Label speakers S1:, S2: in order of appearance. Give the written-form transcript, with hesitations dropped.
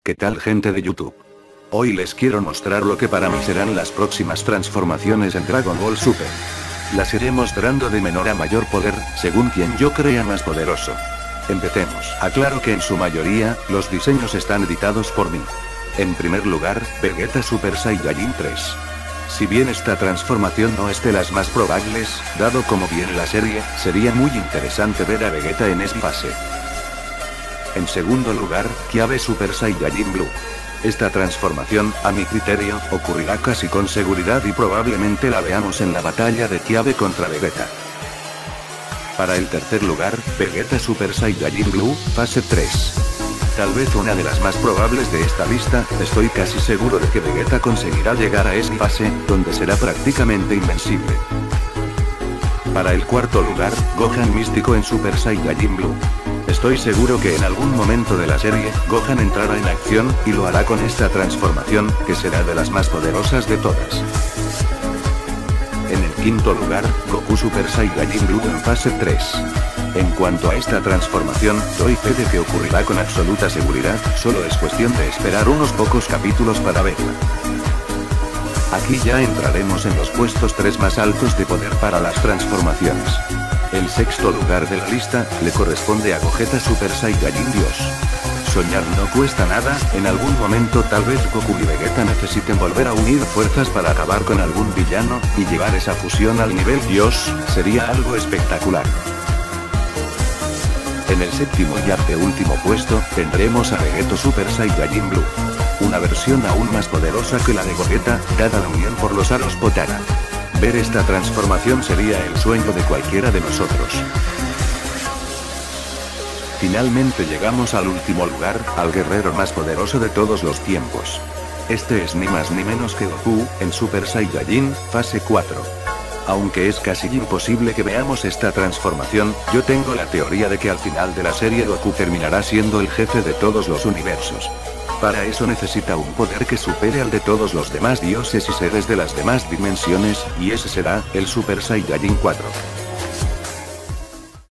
S1: ¿Qué tal, gente de YouTube? Hoy les quiero mostrar lo que para mí serán las próximas transformaciones en Dragon Ball Super. Las iré mostrando de menor a mayor poder, según quien yo crea más poderoso. Empecemos. Aclaro que en su mayoría, los diseños están editados por mí. En primer lugar, Vegeta Super Saiyajin 3. Si bien esta transformación no es de las más probables, dado como viene la serie, sería muy interesante ver a Vegeta en esa fase. En segundo lugar, Kyave Super Saiyajin Blue. Esta transformación, a mi criterio, ocurrirá casi con seguridad y probablemente la veamos en la batalla de Kyave contra Vegeta. Para el tercer lugar, Vegeta Super Saiyajin Blue, fase 3. Tal vez una de las más probables de esta lista, estoy casi seguro de que Vegeta conseguirá llegar a esa fase, donde será prácticamente invencible. Para el cuarto lugar, Gohan Místico en Super Saiyajin Blue. Estoy seguro que en algún momento de la serie, Gohan entrará en acción, y lo hará con esta transformación, que será de las más poderosas de todas. En el quinto lugar, Goku Super Saiyajin Blue en fase 3. En cuanto a esta transformación, doy fe de que ocurrirá con absoluta seguridad, solo es cuestión de esperar unos pocos capítulos para verla. Aquí ya entraremos en los puestos 3 más altos de poder para las transformaciones. El sexto lugar de la lista, le corresponde a Gogeta Super Saiyajin Dios. Soñar no cuesta nada, en algún momento tal vez Goku y Vegeta necesiten volver a unir fuerzas para acabar con algún villano, y llevar esa fusión al nivel Dios, sería algo espectacular. En el séptimo y anteúltimo puesto, tendremos a Vegeta Super Saiyajin Blue. Una versión aún más poderosa que la de Gogeta, dada la unión por los aros Potara. Ver esta transformación sería el sueño de cualquiera de nosotros. Finalmente llegamos al último lugar, al guerrero más poderoso de todos los tiempos. Este es ni más ni menos que Goku, en Super Saiyajin, fase 4. Aunque es casi imposible que veamos esta transformación, yo tengo la teoría de que al final de la serie Goku terminará siendo el jefe de todos los universos. Para eso necesita un poder que supere al de todos los demás dioses y seres de las demás dimensiones, y ese será, el Super Saiyajin 4.